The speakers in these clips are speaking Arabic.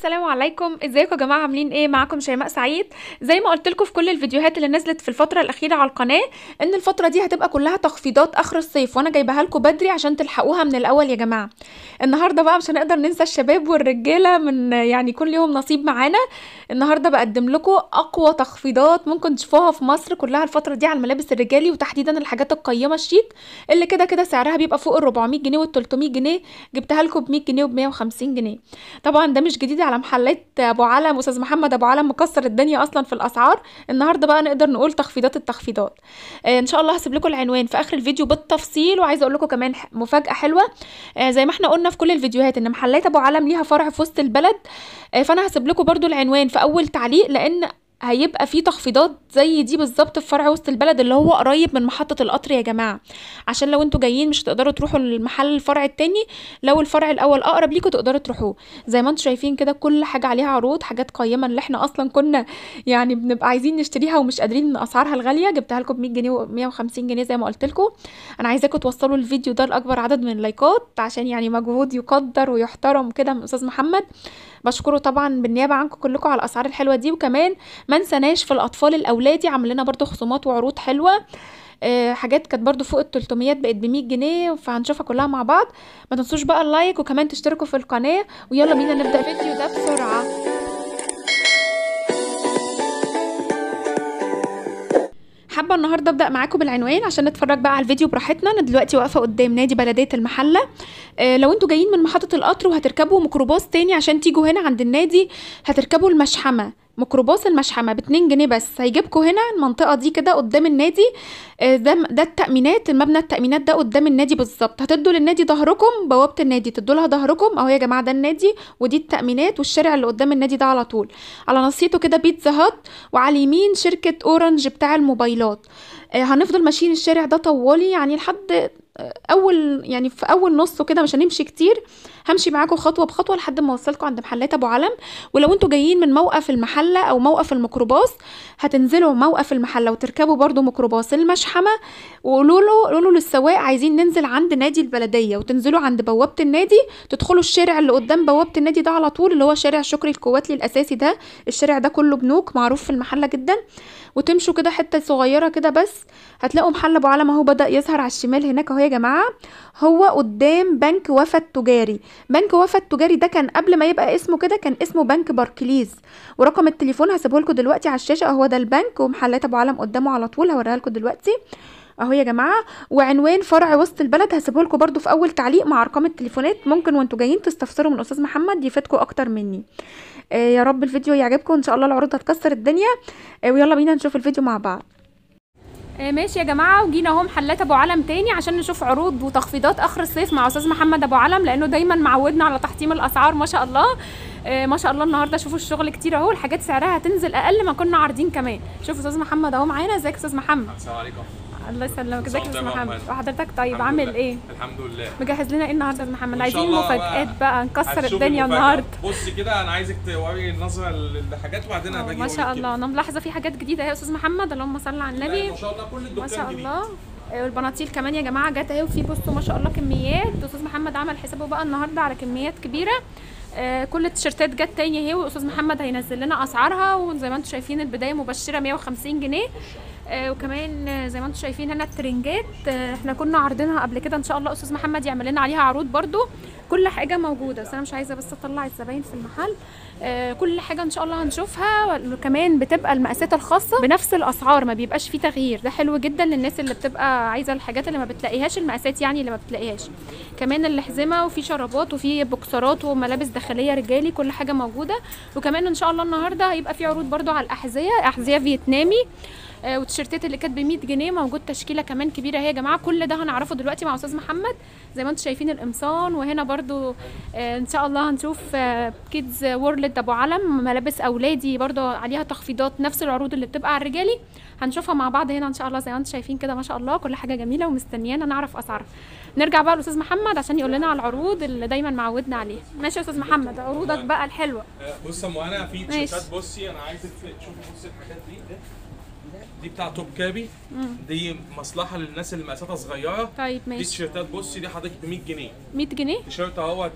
السلام عليكم، ازيكم يا جماعه؟ عاملين ايه؟ معاكم شيماء سعيد. زي ما قلت لكم في كل الفيديوهات اللي نزلت في الفتره الاخيره على القناه ان الفتره دي هتبقى كلها تخفيضات اخر الصيف، وانا جايباها لكم بدري عشان تلحقوها من الاول يا جماعه. النهارده بقى مش هنقدر ننسى الشباب والرجاله، من يعني كل يوم نصيب معانا. النهارده بقدم لكم اقوى تخفيضات ممكن تشوفوها في مصر كلها الفتره دي على الملابس الرجالي، وتحديدا الحاجات القيمه الشيك اللي كده كده سعرها بيبقى فوق ال 400 جنيه وال 300 جنيه. جبتها لكم ب 100 جنيه وب 150 جنيه. طبعا ده مش جديد على محلات ابو علم، استاذ محمد ابو علم مكسر الدنيا اصلا في الاسعار. النهارده بقى نقدر نقول تخفيضات التخفيضات. ان شاء الله هسيب لكم العنوان في اخر الفيديو بالتفصيل. وعايزه اقول لكم كمان مفاجاه حلوه. زي ما احنا قلنا في كل الفيديوهات ان محلات ابو علم ليها فرع في وسط البلد. فانا هسيب لكم برضو العنوان في اول تعليق، لان هيبقى في تخفيضات زي دي بالظبط في فرع وسط البلد اللي هو قريب من محطة القطر يا جماعة. عشان لو انتوا جايين مش هتقدروا تروحوا المحل الفرع التاني، لو الفرع الاول اقرب ليكوا تقدروا تروحوه. زي ما انتوا شايفين كده كل حاجة عليها عروض، حاجات قيمة اللي احنا اصلا كنا يعني بنبقى عايزين نشتريها ومش قادرين من اسعارها الغالية. جبتها لكم ب 100 جنيه و 150 جنيه زي ما قلت لكم. انا عايزاكم توصلوا الفيديو ده لاكبر عدد من اللايكات، عشان يعني مجهود يقدر ويحترم كده من استاذ محمد. بشكره طبعا بالنيابه عنكم كلكم على الاسعار الحلوه دي. وكمان ما نسناش في الاطفال الاولادي عامل لنا برده خصومات وعروض حلوه. حاجات كانت برده فوق ال 300 بقت ب 100 جنيه، فهنشوفها كلها مع بعض. ما تنسوش بقى اللايك وكمان تشتركوا في القناه، ويلا بينا نبدا الفيديو ده بسرعه. حابه النهارده ابدا معاكم بالعنوان عشان نتفرج بقى على الفيديو براحتنا. انا دلوقتي واقفه قدام نادي بلديه المحله. لو انتوا جايين من محطه القطر وهتركبوا ميكروباص تاني عشان تيجوا هنا عند النادي، هتركبوا المشحمه. ميكروباص المشحمه ب2 جنيه بس، هيجيبكم هنا المنطقه دي كده قدام النادي. ده التأمينات، المبنى التأمينات ده قدام النادي بالظبط. هتدوا للنادي ظهركم، بوابه النادي تدوا لها ظهركم اهو يا جماعه. ده النادي ودي التأمينات، والشارع اللي قدام النادي ده على طول على نصيته كده بيتزا هات، وعلى اليمين شركه اورنج بتاع الموبايلات. هنفضل ماشيين الشارع ده طوالي يعني لحد اول، يعني في اول نصه كده، مش هنمشي كتير. همشي معاكم خطوه بخطوه لحد ما اوصلكم عند محلات ابو علم. ولو انتوا جايين من موقف المحله او موقف الميكروباص، هتنزلوا موقف المحله وتركبوا برضو ميكروباص المشحمه، وقولوا للسواق عايزين ننزل عند نادي البلديه، وتنزلوا عند بوابه النادي. تدخلوا الشارع اللي قدام بوابه النادي ده على طول، اللي هو شارع شكري الكواتلي الاساسي ده. الشارع ده كله بنوك، معروف في المحله جدا. وتمشوا كده حته صغيره كده بس، هتلاقوا محل ابو علم اهو بدأ يظهر على الشمال هناك اهو يا جماعه. هو قدام بنك وفا التجاري. بنك وفا التجاري ده كان قبل ما يبقى اسمه كده كان اسمه بنك باركليز. ورقم التليفون هسيبه لكم دلوقتي على الشاشه اهو. ده البنك ومحلات ابو علم قدامه على طول، هوريها لكم دلوقتي اهو يا جماعه. وعنوان فرع وسط البلد هسيبه لكم برده في اول تعليق مع ارقام التليفونات، ممكن وانتوا جايين تستفسروا من استاذ محمد يفيدكم اكتر مني. يا رب الفيديو يعجبكم ان شاء الله. العروض هتكسر الدنيا. ويلا بينا نشوف الفيديو مع بعض. ماشي يا جماعه، وجينا اهو محلات ابو علم تاني عشان نشوف عروض وتخفيضات اخر الصيف مع استاذ محمد ابو علم، لانه دايما معودنا على تحطيم الاسعار ما شاء الله. ما شاء الله النهارده شوفوا الشغل كتير اهو، الحاجات سعرها هتنزل اقل ما كنا عارضين كمان. شوفوا استاذ محمد اهو معانا. ازيك يا استاذ محمد؟ السلام عليكم. الله يسلمك. ازيك يا استاذ محمد؟ وحضرتك طيب عامل ايه؟ الحمد لله. مجهز لنا ايه النهارده يا استاذ محمد؟ عايزين مفاجآت بقى نكسر الدنيا النهارده. بصي كده، انا عايزك توري النظره للحاجات وبعدين انا باجي. ما شاء الله انا ملاحظه في حاجات جديده اهي يا استاذ محمد. اللهم صل على النبي. ما شاء الله كل الدكان ما شاء جديد. الله. والبناطيل كمان يا جماعه جت اهي، وفي بصوا ما شاء الله كميات. استاذ محمد عمل حسابه بقى النهارده على كميات كبيره. كل التيشيرتات جت تاني اهي، واستاذ محمد هينزل لنا اسعارها. وزي ما انتم شايفين البدايه مبشره 150 جنيه. وكمان زي ما انتم شايفين هنا الترنجات، احنا كنا عارضينها قبل كده. ان شاء الله استاذ محمد يعمل لنا عليها عروض برضو. كل حاجه موجوده، بس انا مش عايزه بس اطلع الزباين في المحل. كل حاجه ان شاء الله هنشوفها. وكمان بتبقى المقاسات الخاصه بنفس الاسعار، ما بيبقاش فيه تغيير. ده حلو جدا للناس اللي بتبقى عايزه الحاجات اللي ما بتلاقيهاش، المقاسات يعني اللي ما بتلاقيهاش. كمان الحزمه، وفي شرابات، وفي بوكسرات، وملابس داخليه رجالي، كل حاجه موجوده. وكمان ان شاء الله النهارده هيبقى في عروض برضو على الاحذيه، احذيه فيتنامي. والتيشيرتات اللي كانت ب 100 جنيه موجود تشكيله كمان كبيره اهي يا جماعه. كل ده هنعرفه دلوقتي مع استاذ محمد. زي ما انتم شايفين القمصان، وهنا برضو ان شاء الله هنشوف كيدز وورلد ابو علم، ملابس اولادي برضو عليها تخفيضات، نفس العروض اللي بتبقى على الرجالي. هنشوفها مع بعض هنا ان شاء الله. زي ما انتم شايفين كده ما شاء الله كل حاجه جميله، ومستنيانا نعرف اسعارها. نرجع بقى لاستاذ محمد عشان يقول لنا على العروض اللي دايما معودنا عليها. ماشي يا استاذ محمد، عروضك بقى الحلوه. بص يا ام، انا في تيشيرتات. بصي انا عايزك تشوفي. بصي الحاجات دي دي بتاع توب كابي. دي مصلحه للناس اللي مقاساتها صغيره. طيب دي ماشي. تيشيرتات بصي دي حضرتك ب 100 جنيه. 100 جنيه؟ تيشيرت اهوت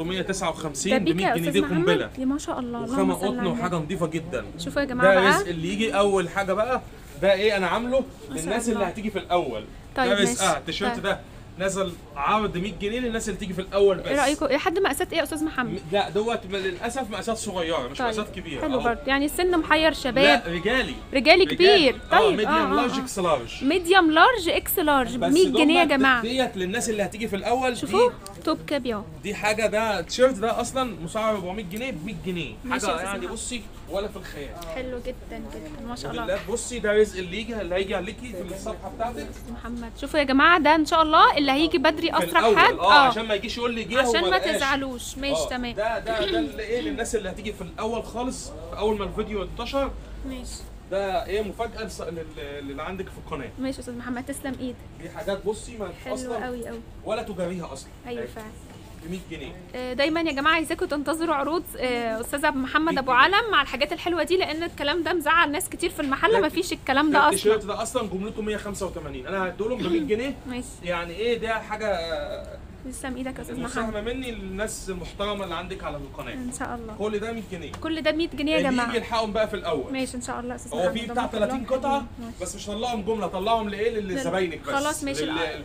359 ده ب بيك 100 يا جنيه. استاذ دي قنبله محمد، يا ما شاء الله. وخامه قطن وحاجه نظيفه جدا. شوفوا يا جماعه ده بقى رزق اللي يجي اول حاجه بقى. ده ايه انا عامله للناس اللي هتيجي في الاول. طيب ده رزقها. ماشي. التيشيرت طيب. ده نزل عرض 100 جنيه للناس اللي تيجي في الاول بس. ايه رايكم لحد مقاسات ايه يا استاذ محمد؟ لا دوت للاسف مقاسات صغيره مش طيب. مقاسات كبيره. حلو برضه، يعني السن محير شباب. لا رجالي. رجالي كبير. طيب ميديوم لارج اكس لارج. ميديوم لارج اكس لارج ب 100 جنيه يا جماعه. ديت للناس اللي هتيجي في الاول. شوفوا توب كابي اهو. دي حاجه، ده التيشيرت ده اصلا مسعر 400 جنيه ب 100 جنيه. ماشي حاجه يا يعني أستاذ بصي ولا في الخيال. حلو جدا جدا ما شاء الله. بالله بصي ده رزق اللي هيجي عليكي في الصفحه بتاعتك. محمد شوفوا يا جماعه، ده ان شاء الله اللي هيجي بدري في اسرع الأول. حد. عشان ما يجيش يقول لي جه عشان ما تزعلوش. ماشي تمام. ده اللي ايه للناس اللي هتيجي في الاول خالص، في اول ما الفيديو انتشر. ماشي. ده ايه مفاجاه اللي عندك في القناه. ماشي يا استاذ محمد، تسلم ايدك. دي حاجات بصي ما حلو اصلا قوي قوي ولا تجاريها اصلا. ايوه فعلا. ب 100 جنيه. دايما يا جماعه عايزاكم تنتظروا عروض استاذ محمد ابو علم مع الحاجات الحلوه دي، لان الكلام ده مزعل ناس كتير في المحل. مفيش الكلام ده اصلا. التيشيرت ده اصلا جملته 185 انا هديلهم ب 100 جنيه. ماشي. يعني ايه ده حاجه تسلم ايدك يا استاذ محمد. مساهمه مني للناس المحترمه اللي عندك على القناه. ان شاء الله. كل ده 100 جنيه. كل ده ب 100 جنيه يا اللي جماعه. يجي يلحقهم بقى في الاول. ماشي ان شاء الله يا استاذ محمد. هو في بتاع 30 قطعه بس مش طلعهم جمله، طلعهم لايه لزباينك بس. خلاص ماشي.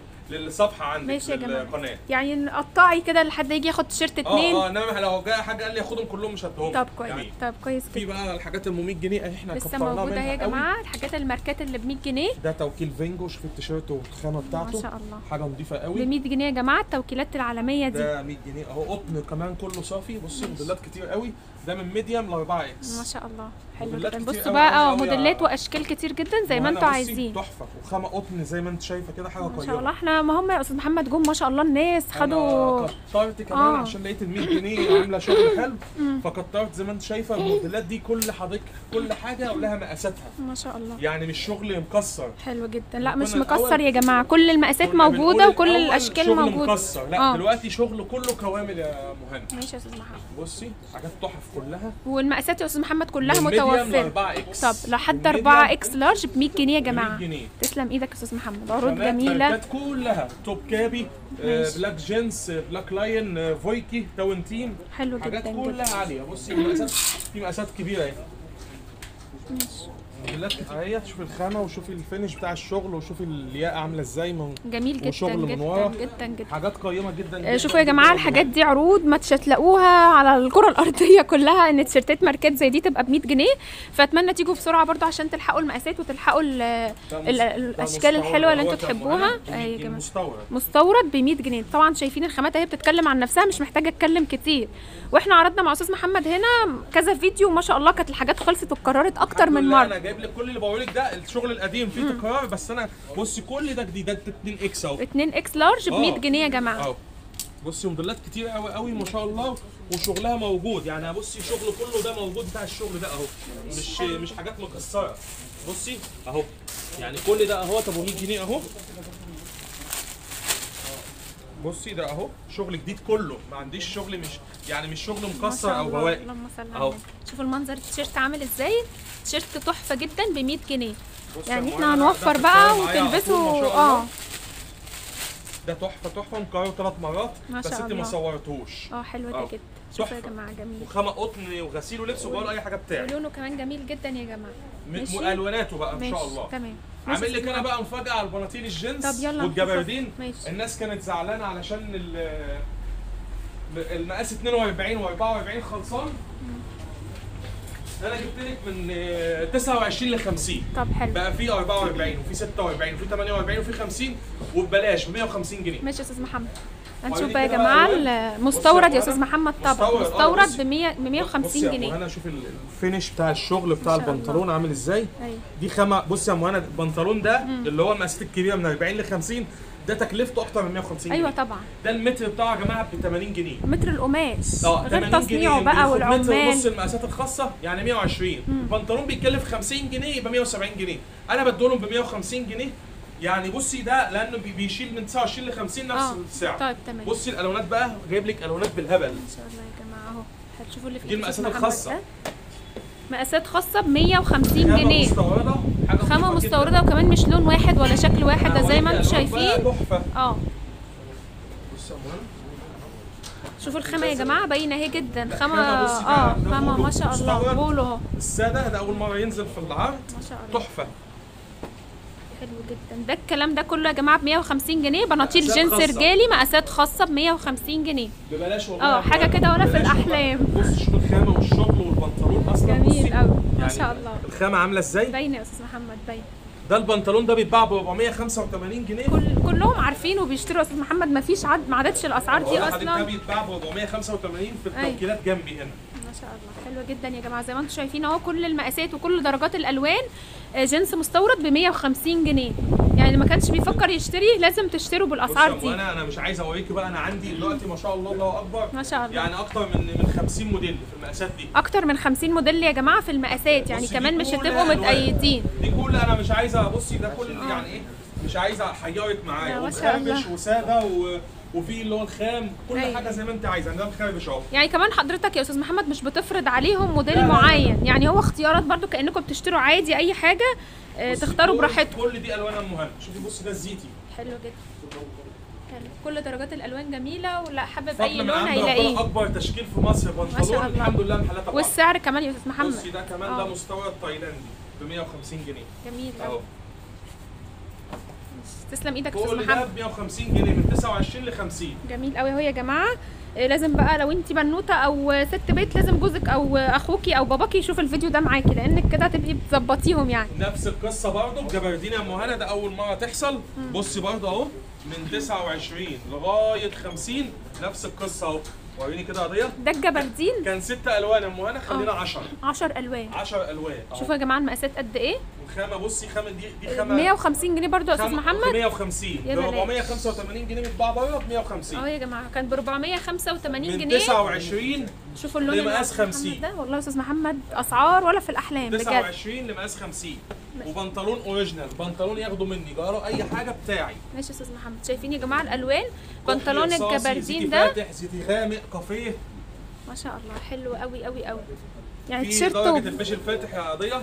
للصفحه عندك. ماشي يا جماعه. للقناه. يعني نقطعي كده لحد يجي ياخد تيشيرت 2. انما لو جاي حاجه قال لي ياخدهم كلهم مش هديهم. طب كويس. يعني. طب كويس في كده. بقى الحاجات ال 100 جنيه احنا لسه كفرناها موجوده منها يا جماعه الحاجات الماركات اللي ب 100 جنيه. ده توكيل فينجو. شوف التيشيرت والخامه بتاعته ما شاء الله. حاجه نظيفه قوي. ب 100 جنيه يا جماعه التوكيلات العالميه دي. ده 100 جنيه اهو. قطن كمان كله صافي. بصي موديلات كتير قوي. ده من ميديوم ل 4 اكس. ما شاء الله حلو موديلات جدا. كتير بصوا قوي بقى قوي موديلات واشكال كتير جدا زي ما وأنا انتوا بصي عايزين. تحفه وخامه قطن زي ما انت شايفه كده حاجه ما قيمه. شاء الله. احنا ما هم يا استاذ محمد جم ما شاء الله الناس خدوا. انا كترت كمان عشان لقيت ال 100 جنيه عامله شغل حلو. فكترت زي ما انت شايفه. الموديلات دي كل حضرتك كل حاجه ولها مقاساتها. ما شاء الله. يعني مش شغل مكسر. حلو جدا. لا مش كنا مكسر الأول- يا جماعه، كل المقاسات كنا موجوده بنقول وكل الأول الاشكال شغل موجوده. مكسر. لا دلوقتي شغل كله كوامل يا مهند. ماشي يا استاذ محمد. بصي حاجات تحف كلها. والمقاسات يا استاذ محمد كلها من medium ل متوفره. 4 اكس. طب لحد من 4 medium اكس لارج ب 100 جنيه يا ب جماعه. 100 جنيه. تسلم ايدك يا استاذ محمد. عروض خامات جميله. ماركات كلها توب كابي. بلاك جينز بلاك لاين فويكي تاون تيم. حلو حاجات جدا كلها جدا. عاليه. بصي المقاسات في مقاسات كبيره اهي. ماشي. موديلات كتير اهي. شوفي الخامه وشوفي الفينش بتاع الشغل وشوفي الياقه عامله ازاي من جميل جدا وشغل من جدا ورا. جدا جدا. حاجات قيمه جدا جدا. شوفوا يا جماعه الحاجات دي عروض ما هتلاقوها على الكره الارضيه كلها، ان تيشيرتات ماركات زي دي تبقى ب 100 جنيه. فاتمنى تيجوا بسرعه برضو عشان تلحقوا المقاسات وتلحقوا الاشكال الحلوه اللي انتوا تحبوها. يا جماعه مستورد ب 100 جنيه. طبعا شايفين الخامات اهي بتتكلم عن نفسها، مش محتاجه اتكلم كتير. واحنا عرضنا مع استاذ محمد هنا كذا فيديو ما شاء الله كانت الحاجات خلصت واتكررت اكتر من مره. انا جايب لك كل اللي بقول لك ده الشغل القديم فيه تكرار بس انا بصي كل ده جديد. ده 2 اكس اهو. 2 اكس لارج ب 100 جنيه يا جماعه اهو. بصي موديلات كتير قوي قوي ما شاء الله وشغلها موجود. يعني بصي الشغل كله ده موجود بتاع الشغل ده اهو. مش حاجات مكسره. بصي اهو. يعني كل ده اهو. طب 100 جنيه اهو. بصي ده اهو شغل جديد كله. ما عنديش شغل مش شغل مكسر او بواقي. اللهم صل على اهو. النبي. شوفوا المنظر التيشيرت عامل ازاي. تيشيرت تحفه جدا ب 100 جنيه. يعني احنا هنوفر بقى وتلبسوا. ده تحفه مكرر 3 مرات ما بس شاء انت الله. ما صورتوش. حلو ده جدا. شوفوا يا جماعه جميل. وخامه قطن وغسيل ولبس وبقول اي حاجه بتاعي. ولونه كمان جميل جدا يا جماعه. والواناته بقى ان شاء الله. تمام. عامل لك انا بقى مفاجاه على البناطيل الجينز والجبردين. الناس كانت زعلانه علشان المقاس 42 و44 خلصان. انا جبت لك من 29 ل 50. طب حلو. بقى في 44 وفي 46 وفي 48 وفي 50 وببلاش ب 150 جنيه. ماشي يا استاذ محمد. هنشوف بقى يا جماعه المستورد يا استاذ محمد. طبعا مستورد ب 150 جنيه. انا شوف الفينش بتاع الشغل بتاع البنطلون عامل ازاي. أيوة. دي خامه. بصي يا مهند البنطلون ده اللي هو المقاسات الكبيره من 40 ل 50 ده تكلفته اكتر من 150 جنيه. ايوه طبعا. ده المتر بتاعه يا جماعه ب 80 جنيه. متر القماش غير 80 تصنيعه جنيه بقى والعمال. متر ونص المقاسات الخاصه يعني 120. البنطلون بيتكلف 50 جنيه يبقى 170 جنيه. انا بديلهم ب 150 جنيه. يعني بصي ده لانه بيشيل من 29 ل 50 نفس السعر. طيب تمام. بصي الالوانات بقى جايب لك الوانات بالهبل. ان شاء الله يا جماعه اهو. هتشوفوا اللي في دي المقاسات الخاصه. مقاسات خاصه ب 150 جنيه. مستورده، حاجه خامه مستورده وكمان مش لون واحد ولا شكل واحد، ده زي ما انتم شايفين. تحفه. بص يا منى، شوفوا الخامه يا جماعه باينه اهي جدا. خامه خامه ما شاء الله. بولو اهو الساده ده اول مره ينزل في العرض، ما شاء الله تحفه. حلو جدا. ده الكلام ده كله يا جماعه ب 150 جنيه. بناطيل جينز رجالي مقاسات خاصه ب 150 جنيه. ببلاش والله. حاجه كده ولا في الاحلام. بص شوف الخامه والشغل والبنطلون اصلا جميل قوي ما يعني شاء الله. الخامه عامله ازاي؟ باينه يا استاذ محمد باينه. ده البنطلون ده بيتباع ب 485 جنيه. كلهم عارفين وبيشتروا يا استاذ محمد، ما فيش ما عدتش الاسعار دي اصلا. ده بيتباع ب 485 في التوكيلات جنبي هنا. ما شاء الله حلوه جدا يا جماعه. زي ما انتم شايفين اهو كل المقاسات وكل درجات الالوان. جنس مستورد ب 150 جنيه. يعني اللي ما كانش بيفكر يشتري لازم تشتروا بالاسعار دي. انا مش عايز اوريكي بقى، انا عندي دلوقتي ما شاء الله الله اكبر ما شاء الله، يعني اكتر من 50 موديل في المقاسات دي. اكتر من 50 موديل يا جماعه في المقاسات، يعني كمان مش هتبقوا متقيدين. دي كل انا مش عايزه، بصي ده كل يعني ايه، مش عايزه احيرك معايا. ومخربش وساده وفي اللي هو الخام، كل حاجه زي ما انت عايزه. ده مخربش اهو. يعني كمان حضرتك يا استاذ محمد مش بتفرض عليهم موديل معين، يعني هو اختيارات برضو كانكم بتشتروا عادي اي حاجه تختاروا براحتكم. كل دي الوانها مهمه. شوفي بصي ده الزيتي حلو جدا. حلو. كل درجات الالوان جميله، ولا حابب اي لون هيلاقيه. اكبر تشكيل في مصر بنطلون الحمد لله محلات طبعا. والسعر كمان يا استاذ محمد. بصي ده كمان ده مستورد تايلاندي ب 150 جنيه. جميل اهو. تسلم ايدك يا استاذ محمد. كل ده ب 150 جنيه من 29 ل 50. جميل قوي اهو يا جماعه. لازم بقى لو انت بنوته او ست بيت لازم جوزك او اخوكي او باباكي يشوف الفيديو ده معاكي، لانك كده هتبقي بتظبطيهم يعني. نفس القصه برضه بجبردين يا ام هنا، ده اول مره تحصل. بصي برضه اهو من 29 لغايه 50 نفس القصه اهو. وريني كده يا ضياء. ده الجبردين كان 6 الوان يا ام هنا، خلينا 10. 10 الوان. 10 الوان. شوفوا يا جماعه المقاسات قد ايه. الخامه بصي، خامه دي خامه 150 جنيه برضو يا استاذ محمد. 150 ب 485 جنيه بتتباع بره ب 150. يا جماعه كان ب 485 جنيه من 29 شوفوا اللون لمقاس 50 ده. والله يا استاذ محمد اسعار ولا في الاحلام بجد. 29 لمقاس 50 وبنطلون اوريجينال. بنطلون ياخدوا مني جروا اي حاجه بتاعي. ماشي يا استاذ محمد. شايفين يا جماعه الالوان. بنطلون الجبردين زيتي ده فاتح، زيتي غامق، كافيه، ما شاء الله حلو قوي قوي قوي. يعني في تيشيرت درجه البيج الفاتح يا قضيه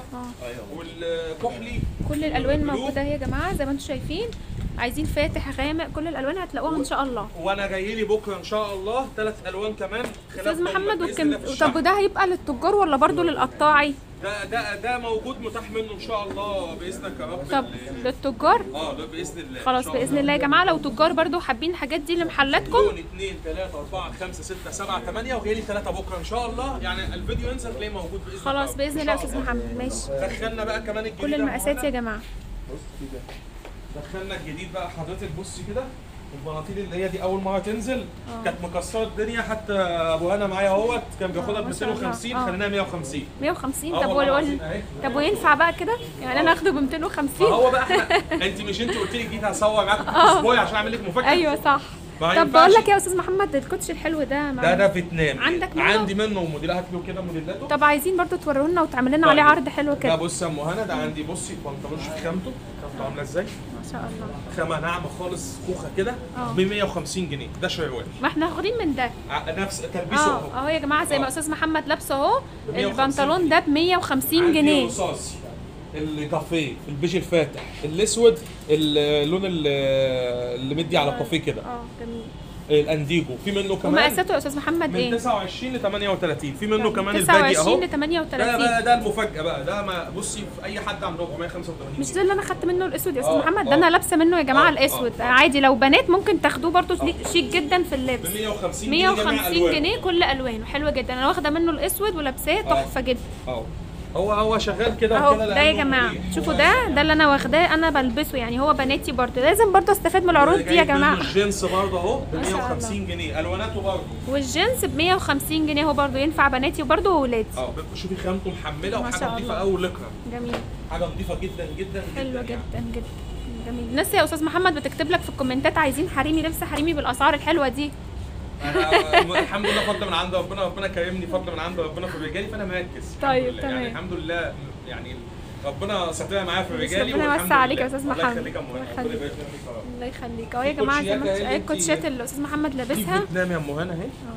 والكحلي. كل الالوان موجوده اهي يا جماعه زي ما انتم شايفين. عايزين فاتح غامق، كل الالوان هتلاقوها ان شاء الله. وانا جاي لي بكره ان شاء الله 3 الوان كمان. استاذ محمد طب وده هيبقى للتجار ولا برضو للقطاعي؟ ده موجود متاح منه ان شاء الله باذنك يا رب. طب للتجار؟ ده باذن الله. خلاص باذن الله يا جماعه. لو تجار برضو حابين الحاجات دي لمحلاتكم 2 3 4 5 6 7 8 وجاي لي 3 بكره ان شاء الله. يعني الفيديو ينزل تلاقيه موجود باذن الله. خلاص باذن الله يا استاذ محمد. ماشي. دخلنا بقى كمان الجديد كل المقاسات يا جماعه. بصي كده دخلنا الجديد بقى حضرتك. بصي كده البناطيل اللي هي دي اول مره تنزل كانت مكسره الدنيا. حتى ابو هنا معايا اهوت كان بياخدها ب 250 خليناها 150. 150 طب وينفع بقى كده؟ يعني انا اخده ب 250. هو بقى احنا انت قلت لي جيت هصور معاك اسبوعي عشان اعمل لك مفاجاه. ايوه صح. طب بقول لك يا استاذ محمد الكوتش الحلو ده فيتنامي. عندك منه؟ عندي منه موديل. هات له كده موديلاته. طب عايزين برضو توروا لنا وتعمل لنا عليه عرض حلو كده. ده بص يا ام هنا، ده عندي بصي البنطلون. شوف خامته عامله ازاي. ما شاء الله. خامه ناعمه خالص، خوخه كده ب 150 جنيه. ده شروال. ما احنا واخدين من ده نفس تلبيسه اهو يا جماعه زي ما استاذ محمد لابسه اهو. البنطلون ده ب 150 جنيه. رصاصي، الكافيه، البيج الفاتح، الاسود، اللون اللي مدي على كافيه كده. جميل. الانديجو في منه كمان. ومقاساته يا استاذ محمد ايه؟ من 29 ل 38. في منه كمان الباقي اهو. 29 ل 38. ده المفاجاه بقى. ده ما بصي في اي حد عنده 485. مش ده اللي انا خدت منه الاسود يا استاذ محمد؟ ده انا لابسه منه يا جماعه الاسود. عادي لو بنات ممكن تاخدوه برضو شيك جدا في اللبس. ب 150 150 جنيه كل الوانه. حلوه جدا. انا واخده منه الاسود ولابساه تحفه جدا. هو شغال كده اهو. ده يا جماعه شوفوا ده اللي انا واخداه انا بلبسه. يعني هو بناتي برضو لازم برضو استفاد من العروض دي يا جماعه. الجينز برضه اهو ب 150 جنيه الواناته برضه. والجينز ب 150 جنيه هو برضو ينفع بناتي وبرضو واولادي. شوفي خامته محمله وحاجه نظيفه قوي ولكرة. جميل. حاجه نظيفه جدا جدا حلوه جدا جدا. جميل. الناس يا استاذ محمد بتكتب لك في الكومنتات عايزين حريمي، لبس حريمي بالاسعار الحلوه دي. انا الحمد لله فضل من عند ربنا كرمني فضل من عند ربنا في رجالي، فانا مركز. طيب تمام. يعني الحمد لله يعني ربنا سترها معايا في رجالي. ربنا يوسع عليك يا استاذ محمد. الله يخليك يا ام هنا. الله يخليك. اهو يا جماعه زي ما الكوتشات اللي الاستاذ محمد لابسها. فيتنام يا ام هنا اهي.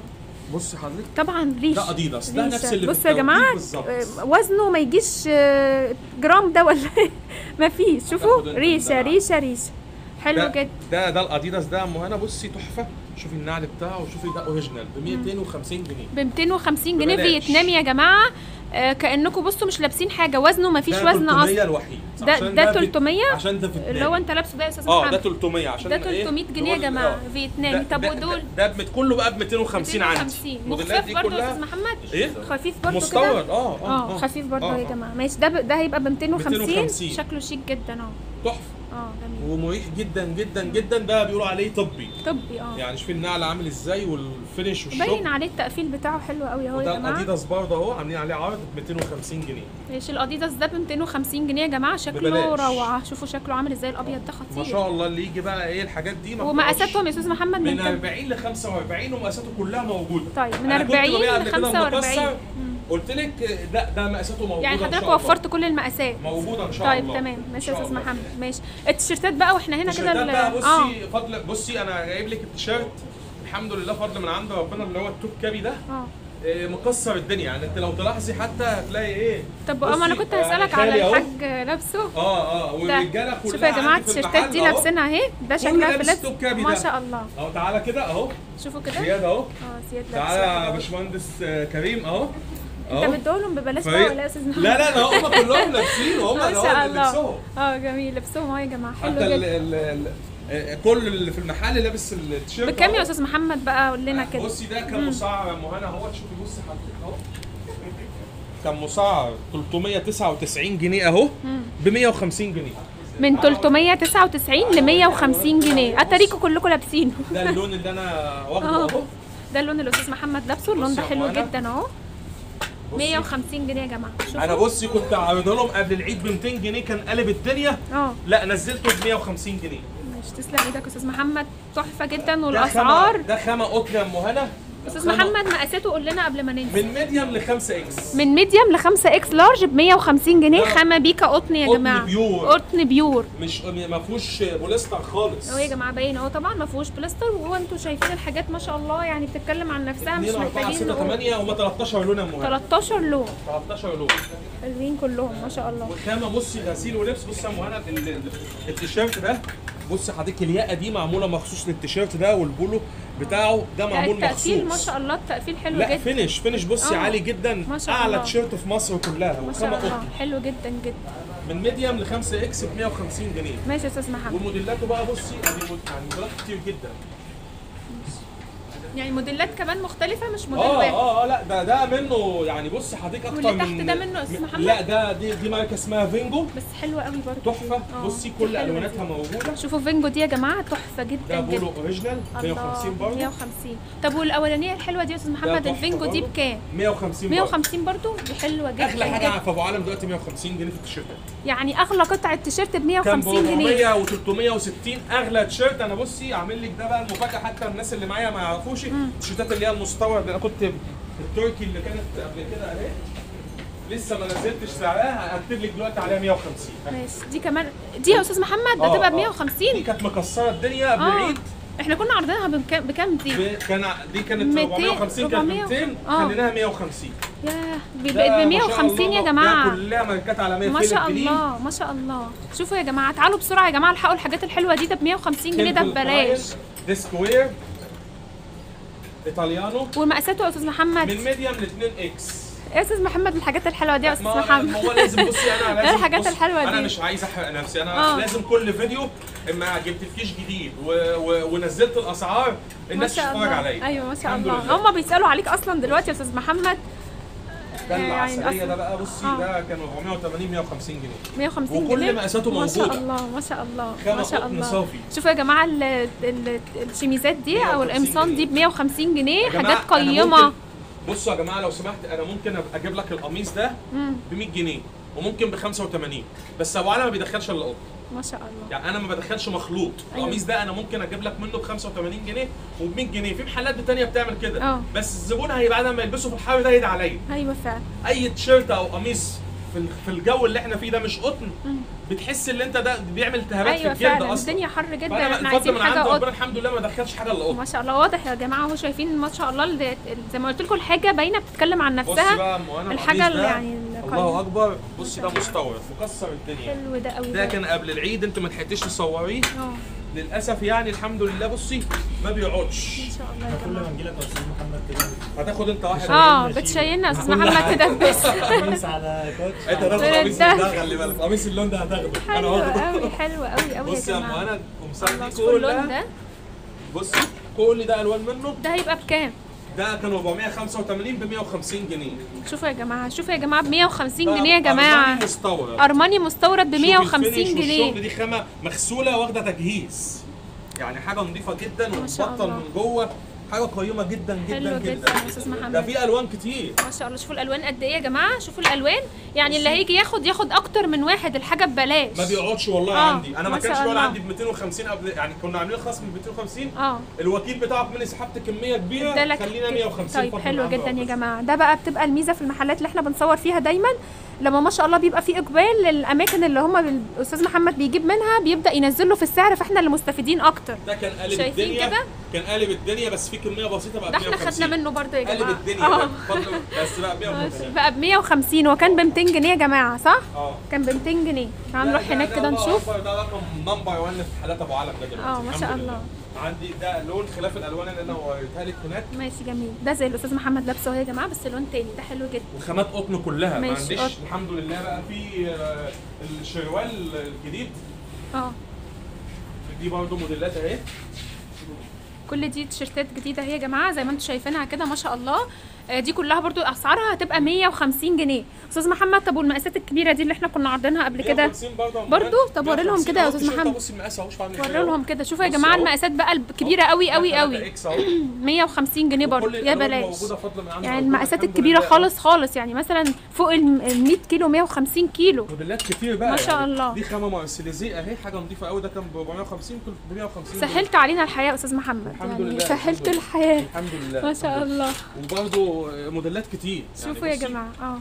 بص حضرتك طبعا ريش. ده اديداس، ده نفس اللي بصوا يا جماعه وزنه ما يجيش جرام ده ولا ما فيش. شوفوا ريشه ريشه ريشه حلو جدا. ده الاديداس ده يا ام هنا، بصي تحفه. شوفي النعل بتاعه وشوفي ده اوريجينال ب 250 جنيه. ب 250 جنيه فيتنامي يا جماعه. كانكم بصوا مش لابسين حاجه، وزنه ما فيش وزن اصلا. ده 300 الوحيد. ده 300 عشان ده فيتنامي اللي هو انت لابسه ده يا استاذ محمد. ده 300 عشان ده 300 جنيه يا جماعه فيتنامي. طب ودول ده كله بقى ب 250 عندي. مخفف برضه يا استاذ محمد؟ ايه خفيف برضه كده مستورد. خفيف برضه يا جماعه. ماشي ده هيبقى ب 250. شكله شيك جدا تحفه. جميل ومريح جدا جدا جدا. ده بيقولوا عليه طبي يعني شوفي النعل عامل ازاي والفينش والشغل باين عليه التقفيل بتاعه حلو قوي اهو يا جماعه. ده الاديداس برضه اهو عاملين عليه عرض ب 250 جنيه. ماشي الاديداس ده ب 250 جنيه يا جماعه. شكله روعه. شوفوا شكله عامل ازاي الابيض ده خطير ما شاء الله. اللي يجي بقى ايه الحاجات دي ومقاساتهم يا استاذ محمد من 40 ل 45 ومقاساته كلها موجوده. طيب من 40 ل 45 قلت لك لا ده مقاساته موجوده يعني حضرتك وفرت كل المقاسات موجوده ان شاء الله. طيب تمام ماشي يا استاذ محمد. ماشي التيشيرتات بقى واحنا هنا كده بقى بصي فضل. بصي انا جايب لك التيشيرت الحمد لله فضل من عند ربنا اللي هو التوب كابي ده. مكسر الدنيا يعني. انت لو تلاحظي حتى هتلاقي ايه. طب ما انا كنت هسالك على الحاج لابسه. والرجاله كلها. شوفوا يا جماعه التيشيرتات دي لابسينها اهي. ده شكلها في لبس ما شاء الله. تعالى كده اهو. شوفوا كده زياد اهو. زياد لابسه. تعالى يا باشمهندس كريم اهو. انت مديهم ببلاش بقى ولا يا استاذ محمد؟ لا هم كلهم لابسين وهم ما شاء الله. جميل لبسهم اهو يا جماعه حلو جدا. كل اللي في المحل لابس التيشيرت. بكام يا استاذ محمد بقى قول لنا كده؟ بصي ده كان مسعر يا ام هنا اهو. شوفي بصي حضرتك اهو. كان مسعر 399 جنيه اهو ب 150 جنيه. من 399 ل 150 جنيه. اتاريكوا كلكم لابسينه. ده اللون اللي انا واخده اهو. ده اللون اللي الاستاذ محمد لابسه. اللون ده حلو جدا اهو. 150 جنيه يا جماعه. انا بصي كنت عارضه لهم قبل العيد ب 200 جنيه كان قلب الدنيا. لا نزلته ب 150 جنيه. ماشي تسلم ايدك يا استاذ محمد. تحفه جدا. والاسعار ده خامه قطن يا ام هنا. استاذ محمد مقاساته قول لنا قبل ما ننسى. من ميديوم ل 5 اكس. من ميديوم ل 5 اكس لارج ب 150 جنيه. خامه بيكا قطن يا جماعه. قطن بيور. قطن بيور مش ما فيهوش بوليستر خالص. اهو يا جماعه باين اهو. طبعا ما فيهوش بوليستر. وانتم شايفين الحاجات ما شاء الله يعني بتتكلم عن نفسها. مش محتاجين 6 8 هم 13 لون يا ام هنا. 13 لون. 13 لون حلوين كلهم ما شاء الله. والخامه بصي غسيل ولبس. بصي يا ام هنا التيشيرت ده بصي حضرتك الياقه دي معموله مخصوص للتيشيرت ده والبولو بتاعه ده معمول مخصوص. التقفيل ما شاء الله. التقفيل حلو جدا. لا فينش بصي عالي جدا. ما شاء الله. اعلى تيشيرت في مصر كلها. ما شاء الله حلو جدا جدا. من ميديوم ل 5 اكس ب 150 جنيه. ماشي يا استاذ محمد. وموديلاته بقى بصي يعني موديلات كتير جدا. يعني موديلات كمان مختلفة مش موديل واحد. لا ده منه يعني. بص حضرتك اكتر واللي تحت ده منه يا استاذ محمد؟ لا دي ماركه اسمها فينجو. بس حلوه قوي برضه. تحفه. بصي كل الواناتها موجوده. شوفوا فينجو دي يا جماعه تحفه جدا ده بولو اوريجينال 150 برضه. 150. طب والاولانيه الحلوه دي يا استاذ محمد الفينجو دي بكام؟ 150 150 برضه. دي حلوه جدا. اغلى حاجه في ابو عالم دلوقتي 150 جنيه في التيشيرتات. يعني اغلى قطعه تيشيرت ب 150 جنيه. كان ب 400 و360 اغلى تيشيرت. انا بصي عامل لك ده بقى المفاجاه حتى الناس اللي معايا ما يعرفوش. التيشيرتات اللي هي المستورد. انا كنت التركي اللي كانت قبل كده اهي لسه ما نزلتش سعرها. هكتب لك دلوقتي عليها 150. ماشي دي كمان دي يا استاذ محمد هتبقى ب 150. دي كانت مكسره الدنيا قبل العيد. احنا كنا عارضينها بكام دي؟ دي كانت 450 كانت 200 خليناها 150. ياه بقت ب 150 يا جماعه. ده كلها ماركات عالميه. ما شاء الله ما شاء الله. شوفوا يا جماعه تعالوا بسرعه يا جماعه الحقوا الحاجات الحلوه دي. ده ب 150 جنيه ده ببلاش. ديسكوير ايطاليانو. ومقاساته يا استاذ محمد من ميديوم ل 2 اكس. يا استاذ محمد الحاجات الحلوه دي يا استاذ محمد. هو لازم بصي انا لازم الحاجات الحلوه دي. انا مش عايز احرق نفسي. انا لازم كل فيديو اما جبتلكيش جديد ونزلت الاسعار الناس تتفرج عليا. ايوه ما شاء الله. هم بيسالوا عليك اصلا دلوقتي يا استاذ محمد. ده العسليه ده بقى بصي ده كان 480 150 جنيه. 150 جنيه وكل مقاساته موجوده. ما شاء الله ما شاء الله ما شاء الله. صافي. شوفوا يا جماعه الشميزات دي او القمصان دي ب 150 جنيه. حاجات قيمه. بصوا يا جماعه لو سمحت انا ممكن اجيب لك القميص ده ب 100 جنيه وممكن ب 85. بس ابو علي ما بيدخلش الا قط. ما شاء الله. يعني انا ما بدخلش مخلوط. القميص ده انا ممكن اجيب لك منه ب 85 جنيه وب 100 جنيه. في محلات تانية بتعمل كده. بس الزبون هيبقى بعد ما يلبسه في الحر ده يدعي عليا. ايوه فعلا. اي تيشيرت او قميص في الجو اللي احنا فيه ده مش قطن، بتحس ان انت ده بيعمل التهابات ايوه في الجلد فعلا اصلا. الدنيا حر جدا، فأنا احنا الفضل عايزين من حاجه عند ربنا قطن. الحمد لله ما دخلش حاجه الا قطن. ما شاء الله واضح يا جماعه اهو، شايفين ما شاء الله زي ما قلت لكم الحاجه باينه بتتكلم عن بصي نفسها. بقى وانا الحاجه اللي ده يعني الله اكبر، بصي ده مستورد مكسر الدنيا. حلو ده قوي. ده كان قبل العيد، انت ما لحقتيش تصوريه اه للاسف يعني. الحمد لله بصي ما بيقعدش. ان شاء الله يا كل جماعه. ما نجي لك يا استاذ محمد كده هتاخد انت واحد. بتشيلنا يا استاذ محمد تدبس. قميص على كوتش انت هتاخد قميص ده، خلي بالك قميص اللون ده هتاخده. حلو قوي حلو قوي قوي يا بصي يا جماعه. انا قمصان دي شوفوا اللون كلها، ده، بصي كل ده الوان منه. ده هيبقى بكام؟ ده كان 485 ب 150 جنيه. شوفوا يا جماعه، شوفوا يا جماعه ب 150 ده جنيه يا جماعه. أرماني مستورد. ارماني مستورد ب 150 جنيه. الشغل دي خامه مغسوله واخده تجهيز، يعني حاجه نظيفه جدا ما شاء ومبطن الله. من جوه، حاجه قيمه جدا حلو جدا جدا جدا. يا استاذ محمد. ده في الوان كتير ما شاء الله. شوفوا الالوان قد ايه يا جماعه، شوفوا الالوان، يعني اللي هيجي ياخد اكتر من واحد، الحاجه ببلاش. ما بيقعدش والله. عندي انا ما ما كانش شاء بيقعد الله. عندي ب 250 قبل، يعني كنا عاملين خصم ب 250. الوكيل بتاعك من سحبت كميه كبيره خلينا 150. طيب حلو جدا يا جماعه. ده بقى بتبقى الميزه في المحلات اللي احنا بنصور فيها دايما، لما ما شاء الله بيبقى في اقبال للاماكن اللي هم الاستاذ محمد بيجيب منها، بيبدا ينزل له في السعر، فاحنا اللي مستفيدين اكتر. ده كان قالب شايفين الدنيا كده؟ كان قالب الدنيا بس في كميه بسيطه بقى ب ده 150. احنا خدنا منه برضه يا جماعه. قالب الدنيا بس بقى ب 150. بقى ب 150 وكان ب 200 جنيه يا جماعه صح؟ كان ب 200 جنيه. تعالوا نروح هناك كده نشوف. ده رقم نمبر 1 في حالات ابو علم ده دلوقتي. ما شاء الله. عندي ده لون خلاف الالوان اللي انا وريتها لك هناك. ماشي جميل. ده زي الاستاذ محمد لابسه اهو يا جماعه، بس لون تاني. ده حلو جدا. وخامات قطن كلها، ما ماشي، عنديش قطن. الحمد لله. بقى في الشروال الجديد دي برضه موديلات اهي. كل دي تيشيرتات جديده اهي يا جماعه زي ما انتم شايفينها كده ما شاء الله. دي كلها برضو اسعارها هتبقى 150 جنيه. استاذ محمد طب والمقاسات الكبيره دي اللي احنا كنا عارضينها قبل كده برضو؟ طب وري لهم كده يا استاذ محمد. بصي المقاس اهو، وري لهم كده. شوفوا يا جماعه المقاسات بقى الكبيره قوي قوي قوي. 150 جنيه برضو يا بلاش. يعني المقاسات الكبيره خالص خالص، يعني مثلا فوق ال 100 كيلو 150 كيلو. موديلات كتير بقى ما شاء الله. دي خامه مارسيليزيه اهي، حاجه نظيفه قوي. ده كان ب 450 ب 150. سهلت علينا الحياه يا استاذ محمد، الحمد يعني لله. سهلت الحياه الحمد لله ما شاء الله. وبرضه موديلات كتير. شوفوا يا جماعه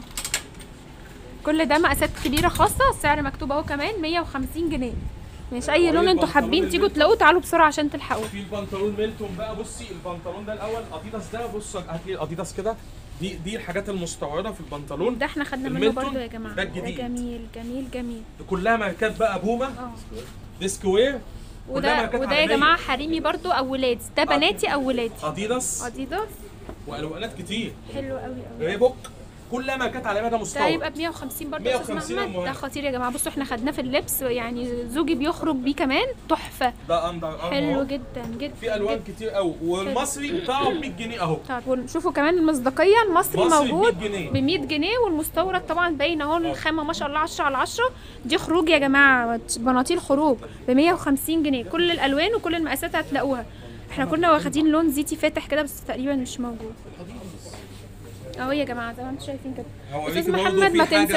كل ده مقاسات كبيره خاصه، السعر مكتوب اهو كمان 150 جنيه. مش اي لون انتوا حابين تيجوا تلاقوه تعالوا بسرعه عشان تلحقوه. في البنطلون ميلتون بقى. بصي البنطلون ده الاول اديداس ده، بص هات لي الاديداس كده. دي الحاجات المستورده في البنطلون ده احنا خدنا منه برضه يا جماعه. ده الجديد. ده جميل جميل جميل. كلها ماركات بقى بوما ديسك وير. وده يا جماعه حريمي برضه او ولادي. ده بناتي او ولادي. اديداس والوانات كتير. حلو قوي قوي. ريبوك كلها ماركات عالميه. ده مستورد. ده يبقى ب 150 برضه يا استاذ محمد. ده خطير يا جماعه. بصوا احنا خدناه في اللبس، يعني زوجي بيخرج بيه كمان تحفه. ده اندر حلو جدا جدا. في الوان كتير قوي. والمصري بتاعه ب 100 جنيه اهو. طب شوفوا كمان المصداقيه. المصري موجود ب 100 جنيه والمستورد طبعا باين اهو الخامه ما شاء الله 10 على 10. دي خروج يا جماعه، بناطيل خروج ب 150 جنيه. كل الالوان وكل المقاسات هتلاقوها. احنا كنا واخدين لون زيتي فاتح كده بس تقريبا مش موجود اهو يا جماعه زي ما انتم شايفين كده. استاذ محمد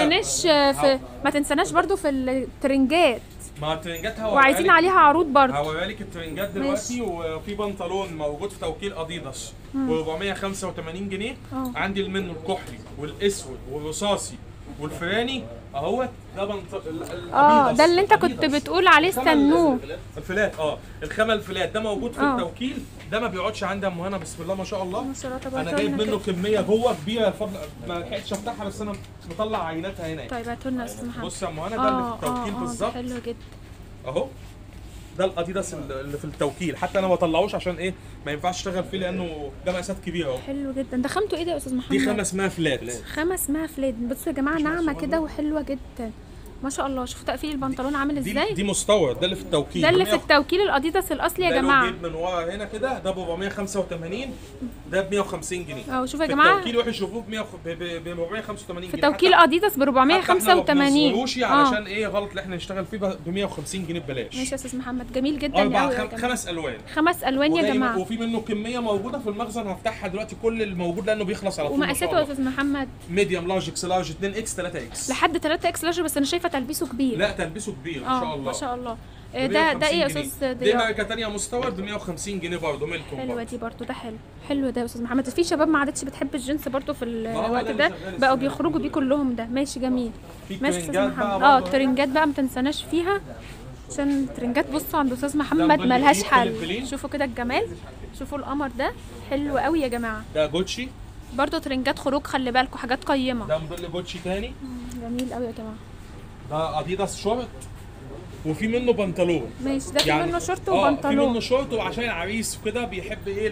ما تنسناش برضو في الترنجات. ما الترنجات وعايزين عليها عروض برضو. هوريلك الترنجات دلوقتي. وفي بنطلون موجود في توكيل اديداس ب 485 جنيه. عندي منه الكحلي والاسود والرصاصي والفراني اهوت. ده ده اللي انت كنت بتقول عليه استنوه. الفلات الخامه الفلات ده موجود في التوكيل. ده ما بيقعدش عندي يا ام هنا بسم الله ما شاء الله. ما شاء الله انا جايب منه كميه جوه كبيره بفضل ما لحقتش افتحها بس انا مطلع عيناتها هنا. طيب هاتوا لنا يا استاذ محمد. بص يا ام هنا ده اللي في التوكيل بالظبط. حلو جدا اهو. ده الاديداس اللي في التوكيل. حتى انا ما بطلعوش عشان ايه ما ينفعش اشتغل فيه لانه ده مقاسات كبيره اهو. حلو جدا. ده خامته ايه ده يا استاذ محمد؟ دي خامه اسمها فلات. خامه اسمها فلات. بصوا يا جماعه ناعمه كده وحلوه جدا ما شاء الله. شوفوا تقفيل البنطلون عامل ازاي. دي مستورد. ده اللي في التوكيل. ده اللي في التوكيل الاديداس الاصلي يا جماعه. ده من ورا هنا كده. ده ب 485. ده ب 150 جنيه. شوفوا يا جماعه. في التوكيل روحوا شوفوه ب 485 جنيه. في توكيل اديداس ب 485. ما علشان ايه غلط اللي احنا نشتغل فيه ب 150 جنيه ببلاش. ماشي يا استاذ محمد. جميل جدا. 5 الوان. 5 الوان يا جماعه. وفي منه كميه موجوده في المخزن. هفتحها دلوقتي كل الموجود لانه بيخلص على طول. ومقاساته يا استاذ محمد؟ ميديوم لارج اكس لارج 2 اكس 3 اكس لحد 3 اكس لارج. بس انا شايفه تلبيسه كبير. لا تلبيسه كبير ما شاء الله ما شاء الله. ده ايه يا استاذ دي ضياء؟ ماركه ثانيه مستورد ب 150 جنيه برضه ملكم حلوه برضه. دي برضو، ده حلو. حلو ده يا استاذ محمد. في شباب ما عادتش بتحب الجنس برضو في هو الوقت ده ده، اللي شغال بقوا السنة بيخرجوا بيه كلهم. ده ماشي جميل. في ماشي يا استاذ ترنجات بقى محمد. برضه. الترنجات بقى ما تنساناش فيها، عشان الترنجات بصوا عند استاذ محمد موديل ملهاش جديد حل. فلبلين. شوفوا كده الجمال، شوفوا القمر ده حلو قوي يا جماعه. ده جوتشي، برضو ترنجات خروج، خلي بالكم حاجات قيمه. ده موديل جوتشي تاني. جميل قوي يا جماعه. ده اديداس شورت، وفي منه بنطلون. ماشي، ده في منه شورت في وبنطلون. منه شورت، وعشان العريس وكده بيحب ايه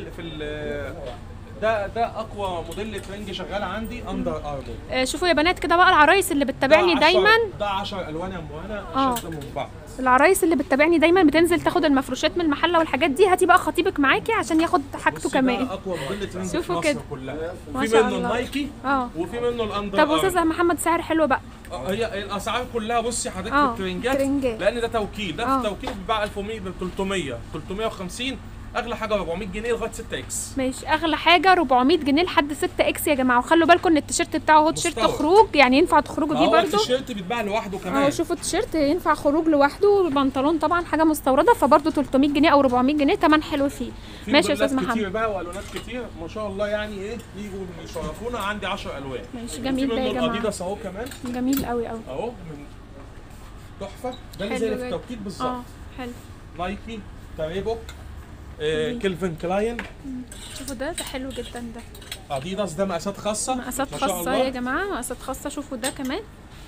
ده اقوى موديل ترنج شغال عندي اندر ارمور. شوفوا يا بنات كده بقى، العرايس اللي بتتابعني دايما، ده 10 الوان يا موانا شكلهم من بعض. العرايس اللي بتتابعني دايما بتنزل تاخد المفروشات من المحله والحاجات دي، هاتي بقى خطيبك معاكي عشان ياخد حاجته كمان. ده اقوى موديل ترنج في شوفوا مصر كده. كلها. ما في شاء منه الله. النايكي وفي منه الاندر طب استاذ محمد سعر حلو بقى. هي الاسعار كلها بصي حضرتك في الترنجات، لان ده توكيل، ده في التوكيل بيتباع 1100 ب 300 350، اغلى حاجه 400 جنيه لغايه 6 اكس. ماشي، اغلى حاجه 400 جنيه لحد 6 اكس يا جماعه. وخلوا بالكم ان التيشيرت بتاعه هو تيشيرت خروج، يعني ينفع تخرجوا بيه برده. التيشيرت بيتباع لوحده كمان. شوفوا التيشيرت ينفع خروج لوحده، والبنطلون طبعا حاجه مستورده، فبرده 300 جنيه او 400 جنيه تمن حلو فيه. ماشي يا استاذ محمد. كتير بقى والوانات كتير ما شاء الله، يعني ايه يجوا يشرفونا. عندي 10 الوان. ماشي جميل ده يا جماعه. الاديداس اهو كمان جميل قوي قوي اهو، من تحفه. ده اللي زي في التوكيد بالظبط. حلو. نايكي، ريبوك، كيلفن كلاين. شوفوا ده حلو جدا. ده اديداس، ده مقاسات خاصه، مقاسات خاصه يا جماعه، مقاسات خاصه. شوفوا ده كمان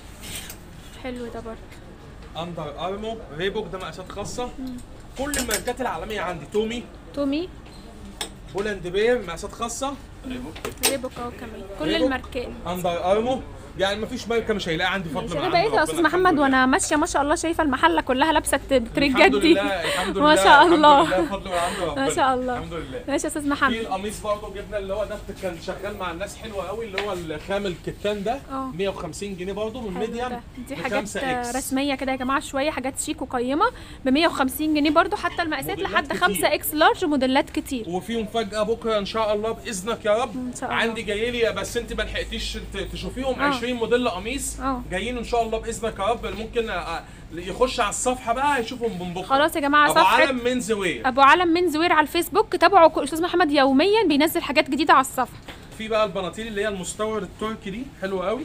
حلو ده برضه. اندر ارمور، ريبوك، ده مقاسات خاصه. كل الماركات العالميه عندي. تومي، بولاند بير، مقاسات خاصه. ريبوك اهو كمان، كل الماركات. اندر ارمور، يعني مفيش ماركه مش هيلاقي عندي فضل من انا بقيت يا استاذ محمد وانا ماشيه ما شاء الله شايفه المحله كلها لابسه الترنجات دي. الحمد لله ما شاء الله، الحمد لله، فضل من عند ربنا. ما شاء الله. الحمد لله. ماشي يا استاذ محمد. في القميص برضه جبنا اللي هو ده كان شغال مع الناس حلوه قوي، اللي هو الخام الكتان ده 150 جنيه برضه من ميديم. دي حاجات رسميه كده يا جماعه، شويه حاجات شيك وقيمه ب 150 جنيه برضه، حتى المقاسات لحد 5 اكس لارج، موديلات كتير. وفي مفاجاه بكره ان شاء الله باذنك يا رب. ان شاء الله. عندي جاي لي بس انت ما لحقتيش تشوفيهم. 20 موديل قميص جايين ان شاء الله باذنك يا رب. ممكن يخش على الصفحه بقى يشوفهم من بكره. خلاص يا جماعه، ابو علم منز وير، ابو علم منز وير على الفيسبوك. تابعوا استاذ محمد يوميا، بينزل حاجات جديده على الصفحه. في بقى البناطيل اللي هي المستورد التركي دي حلوه قوي.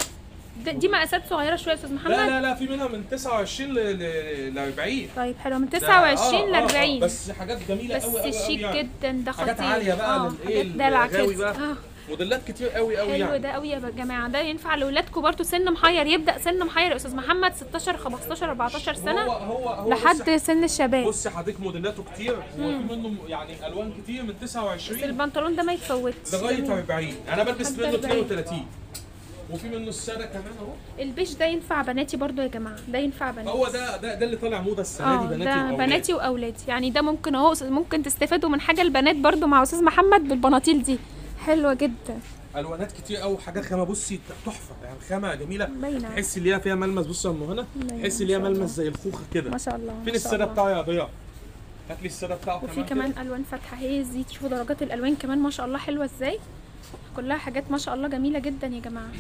دي مقاسات صغيره شويه يا استاذ محمد. لا في منها من 29 ل 40. طيب حلو، من 29 ل 40. بس حاجات جميله قوي قوي بس شيك يعني. جدا، ده خطير. حاجات عاليه بقى حاجات دلع كده. موديلات كتير قوي حلو يعني. ده قوي يا جماعه. ده ينفع لاولادكم برضو، سن محير، يبدا سن محير يا استاذ محمد 16 15 14 سنه هو لحد سن الشباب. بصي حضرتك موديلاته كتير، وفي منه يعني الوان كتير من 29 بس البنطلون ده ما يتفوتش لغايه 40. انا بلبس منه 32. وفي منه الساده كمان اهو. البيج ده ينفع بناتي برضو يا جماعه، ده ينفع بناتي. هو ده اللي طالع موضه السنه دي، بناتي واولادي. بناتي واولادي، يعني ده ممكن اهو، ممكن تستفادوا من حاجه البنات برضو مع استاذ محمد بالبناطيل دي، حلوه جدا. الوانات كتير قوي، حاجات خامه بصي تحفه، يعني خامه جميله. باينه، تحسي اللي هي فيها ملمس. بصي يا ام هنا، تحسي اللي هي ملمس زي الخوخه كده. ما شاء الله. فين الساده بتاعه يا ضياء؟ هات لي الساده بتاعه. وفي كمان الوان فاتحه هي دي، تشوفوا درجات الالوان كمان ما شاء الله حلوه ازاي، كلها حاجات ما شاء الله جميله جدا يا جماعه.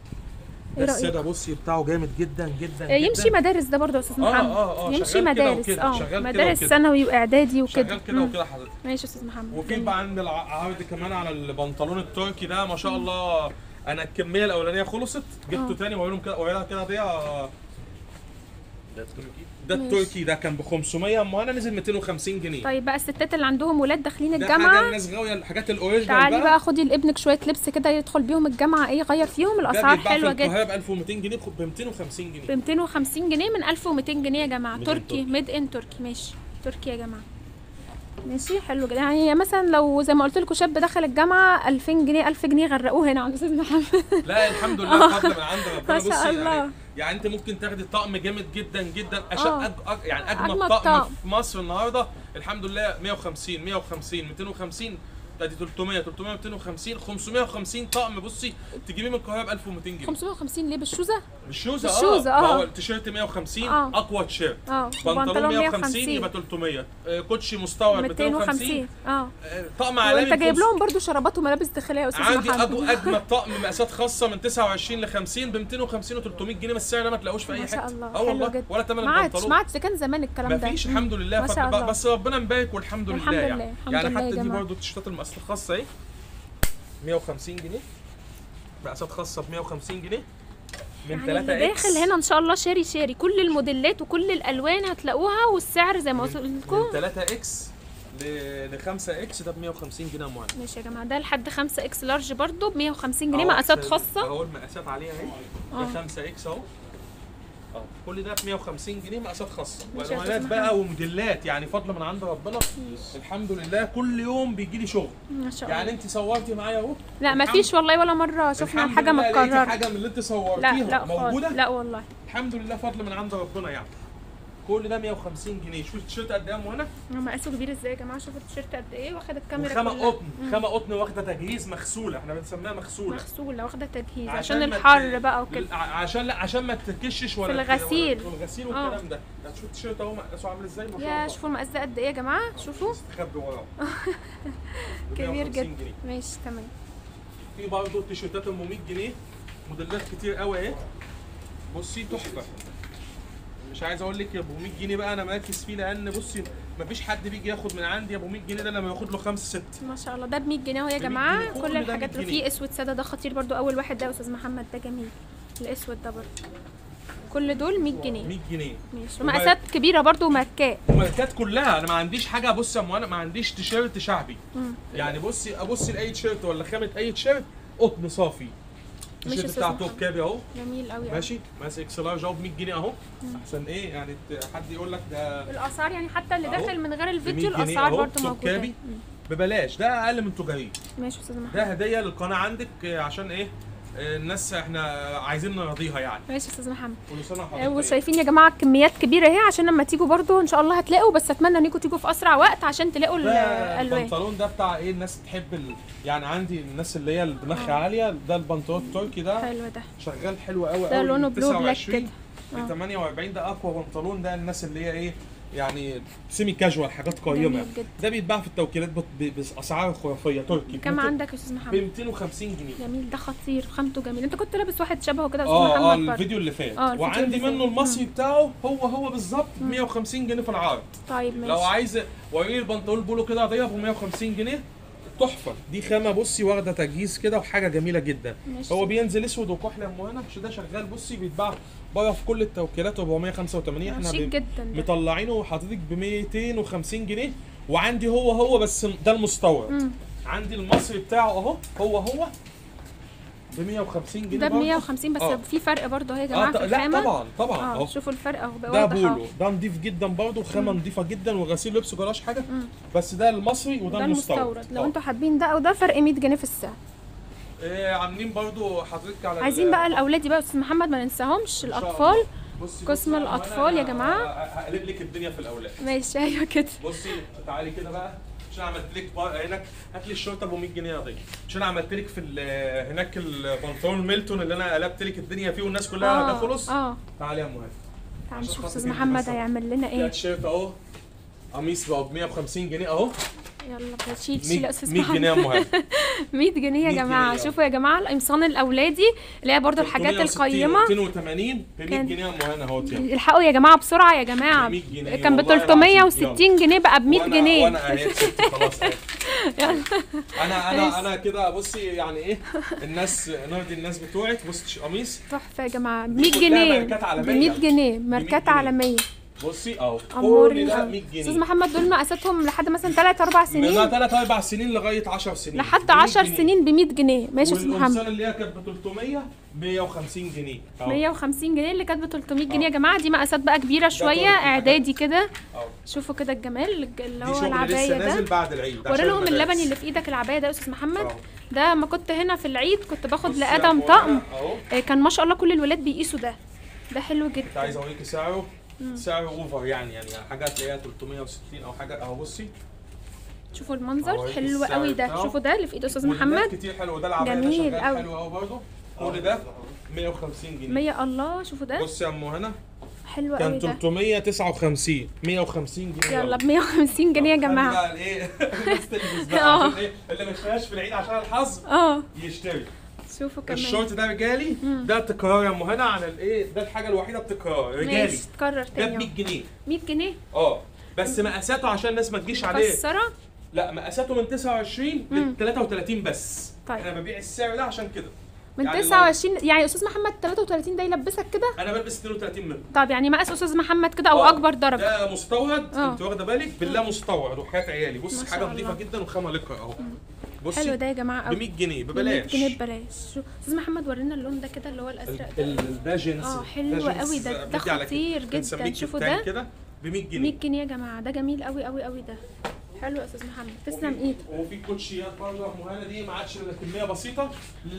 ايه رايك؟ الساده بصي بتاعه جامد جدا جدا. يمشي مدارس ده برضه يا استاذ محمد. يمشي مدارس. مدارس ثانوي واعدادي وكده. شغال كده وكده حضرتك. ماشي يا استاذ محمد. وفي بقى عندي عرض كمان على البنطلون التركي ده ما شاء الله. انا الكميه الاولانيه خلصت، جبته تاني وقولهم كده وقولها كده ده التركي ده كان ب 500، اما انا نزل 250 جنيه. طيب بقى الستات اللي عندهم ولاد داخلين الجامعه، ده حاجه الناس غاويه الحاجات الاوريجينال. تعالي بقى خدي لابنك شويه لبس كده يدخل بيهم الجامعه، ايه يغير فيهم. الاسعار حلوه جدا. القاهره ب 1200 جنيه، ب 250 جنيه. ب 250 جنيه من 1200 جنيه يا جماعه. تركي، ميد ان تركي. ماشي تركي يا جماعه. ماشي حلو جدا. يعني مثلا لو زي ما قلت لكم شاب دخل الجامعه 2000 جنيه 1000 جنيه غرقوه هنا عند استاذ محمد. لا الحمد لله، فضل من عند ربنا. ما شاء الله. يعني انت ممكن تاخدي طقم جامد جدا جدا، يعني اجمل طقم في مصر النهارده الحمد لله 150 250 ادي 300 300 250 550 طقم. بصي تجيبيه من القاهره ب 1200 جنيه. 550 ليه بالشوزه؟ بالشوزه بالشوزة، ما هو التيشيرت 150 آه. اقوى تيشيرت. بنطلون بنطلون 150 150 يبقى 300. كوتشي مستورد 250. طقم عالمي. وانت جايب لهم برضو شرابات وملابس داخليه يا استاذ عندي محمد. اجمل طقم مقاسات خاصه من 29 ل 50 ب 250 و 300 جنيه، بس السعر ده ما تلاقوش في اي ما حته. شاء الله، والله حلو جدا. ولا ثمن ما عادش البنطلون. ما عادش، كان زمان الكلام ده. مفيش الحمد لله. ما شاء الله. بس ربنا مبارك والحمد لله. الحمد لله، يعني الحمد يعني لله يا حتى دي جماعة. برضه التيشيرتات المقاسات الخاصه اهي 150 جنيه، مقاسات خاصه ب 150 جنيه من يعني 3 اللي اكس. داخل هنا ان شاء الله شاري كل الموديلات وكل الالوان هتلاقوها، والسعر زي ما قلت من لكم 3 اكس ل 5 اكس ده ب 150 جنيه يا معلم. ماشي يا جماعه. ده لحد 5 اكس لارج برضو ب 150 جنيه، مقاسات خاصه. اهو المقاسات عليها اهي ده 5 اكس اهو. كل ده ب 150 جنيه مقاسات خاصه، ماشي يا والوانات أستاذ بقى وموديلات، يعني فضل من عند ربنا. الحمد لله كل يوم بيجي لي شغل. ما شاء الله. يعني انت صورتي معايا اهو. لا ما فيش والله ولا مره شفنا الحمد حاجه لله لقيتي متكرره. حاجه من اللي انت لا صورتيها موجوده. خالص. لا والله. الحمد لله فضل من عند ربنا يعني. كل ده 150 جنيه. شوف التيشيرت قد ايه يا مهنا؟ مقاسه كبير ازاي يا جماعه؟ شوفوا التيشيرت قد ايه، واخد الكاميرا خامة كلها. قطن، خامة قطن واخدة تجهيز مغسولة، احنا بنسميها مغسولة. مغسوله واخده تجهيز عشان عشان ما الحر بقى وكده. عشان ما تتكشش ولا في الغسيل. في الغسيل والكلام ده. هتشوف التيشيرت اهو مقاسه عامل ازاي ما شاء الله. يا شوفوا المقاس ده قد ايه يا جماعه، شوفوا استخبي وراه. كبير جدا. ماشي تمام. في برضه التيشيرتات ام 100 جنيه موديلات كتير قوي اهي. بصي تحفة. مش عايز اقول لك يا ابو 100 جنيه بقى انا مركز فيه، لان بصي مفيش حد بيجي ياخد من عندي ابو 100 جنيه ده لما ياخد له 5 6. ما شاء الله. ده ب 100 جنيه اهو يا ب 100 جماعه. جنيه. كل كل ده الحاجات 100 وفي جنيه. اسود ساده، ده خطير برضو. اول واحد ده يا استاذ محمد ده جميل، الاسود ده برضو. كل دول 100 جنيه. 100 جنيه ماشي. ومقاسات كبيره برضو وماركات. وماركات كلها. انا ما عنديش حاجه. بص يا انا ما عنديش تيشيرت شعبي. يعني بصي ابص لاي تيشيرت ولا خامه اي تيشيرت قطن صافي. التيشيرت بتاع توب كابي اهو جميل قوي. ماشي. ماسك اكس لارج اهو ب 100 جنيه اهو. احسن ايه يعني حد يقول لك ده الاسعار يعني حتى اللي أهو. داخل من غير ب 100 الفيديو جنيه الاسعار أهو. برضو توب موجوده. كابي ببلاش. ده اقل من تجاري. ماشي يا استاذ محمد. ده هديه للقناه عندك عشان ايه الناس احنا عايزين نرضيها يعني. ماشي يا استاذ محمد. كل سنه وحضرتك وشايفين يا جماعه كميات كبيره اهي، عشان لما تيجوا برضو ان شاء الله هتلاقوا، بس اتمنى انكم تيجوا في اسرع وقت عشان تلاقوا الالوان. البنطلون ده بتاع ايه الناس تحب يعني عندي الناس اللي هي دماغها عاليه. ده البنطلون التركي ده حلو ده. شغال حلو قوي. ده لونه بلو بلاك كده. ب 48 ده اقوى بنطلون. ده الناس اللي هي ايه يعني سيمي كاجوال حاجات قيمه. ده بيتباع في التوكيلات باسعار خرافيه تركي. كم عندك يا استاذ محمد؟ ب 250 جنيه. جميل. ده خطير خامته جميل. انت كنت لابس واحد شبهه كده يا استاذ محمد برضه. الفيديو اللي فات. الفيديو وعندي اللي منه فات. المصري بتاعه هو بالظبط ب 150 جنيه في العرض. طيب ماشي. لو عايز وريني البنطلون بولو كده عاديه ب 150 جنيه تحفه. دي خامه بصي واخده تجهيز كده وحاجه جميله جدا. ماشي. هو بينزل اسود وكحل يا ام هنا. مش ده شغال بصي بيتباع بره في كل التوكيلات 485. احنا شيك جدا ده. مطلعينه وحاططك ب 250 جنيه. وعندي هو بس ده المستورد. عندي المصري بتاعه اهو هو ب 150 جنيه. ده ب 150 بس في فرق برضه اهي يا جماعه في لا الخامه. طبعا اهو. شوفوا الفرق اهو ده واضح بولو. ده نضيف جدا برضه وخامه نضيفه جدا وغسيل لبس جراش حاجه. بس ده المصري وده ده المستورد. لو انتوا حابين ده او ده فرق 100 جنيه في السعر. عاملين برضو حضرتك على عايزين بقى الاولادي بقى استاذ محمد ما ننساهمش الاطفال. قسم الاطفال يا جماعه. هقلب لك الدنيا في الاولاد. ماشي. ايوه كده. بصي تعالي كده بقى. عشان عملت لك هناك هات لي الشورت ابو 100 جنيه يا ضيف. عشان عملت لك في هناك البنطلون ميلتون اللي انا قلبت لك الدنيا فيه والناس كلها ده خلص. تعالي يا ام هاني. تعالى نشوف استاذ محمد هيعمل لنا ايه. التيشيرت اهو قميص بقى ب 150 جنيه اهو. يلا شيل يا استاذ 100 جنيه يا ام هاني. 100 جنيه يا جماعه. شوفوا يا جماعه القمصان الاولادي اللي هي برضو الحاجات القيمه 280 ب 100 جنيه يا ام هاني اهو. الحقوا يا جماعه بسرعه يا جماعه. كان ب 360 جنيه بقى ب 100 جنيه. وانا اهي خلاص انا كده بصي يعني ايه الناس نرضي الناس بتوعك. بصي قميص تحفه يا جماعه ب 100 جنيه. ب 100 جنيه ماركات عالميه. بصي اهو كل ده 100 جنيه. استاذ محمد دول مقاساتهم لحد مثلا 3 4 سنين. من 3 4 سنين لغايه 10 سنين. لحد 10 سنين ب 100 جنيه. ماشي يا استاذ محمد. والقمصان اللي هي كانت ب 300 150 جنيه. 150 جنيه اللي كانت ب 300 جنيه يا جماعه. دي مقاسات بقى كبيره شويه اعدادي كده. شوفوا كده الجمال اللي هو العبايه ده. نازل بعد العيد. وري لهم اللبني اللي في ايدك العبايه ده يا استاذ محمد. ده ما كنت هنا في العيد كنت باخد لادم طقم. كان ما شاء الله كل الولاد بيقيسوا ده. ده حلو جدا. كنت عايز اوريكي سعره. سعره اوفر يعني حاجه تلاقيها 360 او حاجه اهو. بصي شوفوا المنظر أهو حلو السعر قوي ده. بتاعه. شوفوا ده اللي في ايد استاذ والليد محمد كتير حلو، ده العباية ده جميل شغال قوي. حلو قوي برضه. كل ده 150 جنيه. 100. الله شوفوا ده بص يا ام هنا حلو قوي كان ده. 359 150 جنيه. يلا ب 150 جنيه يا جماعه. بقى الايه الناس تلبس بقى عشان ايه اللي ما اشتراش في العيد عشان الحظ يشتري. شوفوا كمان الشورت ده رجالي، ده تكرار يا ام هنا عن الايه، ده الحاجه الوحيده بتكرار رجالي. ماشي تكرر ده تاني ب 100 اهو. جنيه. 100 جنيه بس مقاساته عشان الناس ما تجيش عليه. مكسره. لا مقاساته من 29 ل 33 بس. طيب. انا ببيع السعر ده عشان كده. من يعني 29 يعني استاذ محمد 33 ده يلبسك كده؟ انا بلبس 32 منه. طب يعني مقاس استاذ محمد كده او اكبر درجه؟ ده مستورد. انت واخده بالك بالله مستورد وحياه عيالي. بص ما حاجه شاء نظيفه الله. جدا وخامه لقا اهو. بصي حلو ده يا جماعه ب قوي. 100 جنيه ب ببلاش. 100 جنيه ببلاش. شو استاذ محمد ورينا اللون ده كده اللي هو الازرق ده. ده جنس. حلو قوي ده خطير جدا. شوفوا ده كده ب 100 جنيه. 100 جنيه يا جماعه، ده جميل قوي قوي قوي ده. حلو يا استاذ محمد تسلم ايدك. وفي كوتشيات برضه يا ام هنا، دي ما عادش الا كميه بسيطه.